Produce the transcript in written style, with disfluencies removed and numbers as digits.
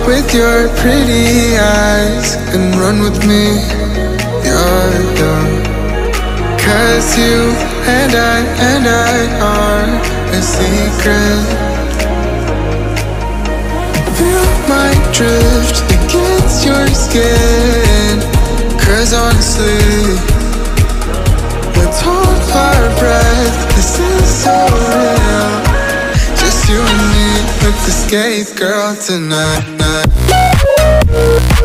with your pretty eyes and run with me, yeah. Cause you and I are a secret. Feel my drift against your skin. Cause honestly, let's hold our breath, this is so real. Just you and me with the skate girl tonight.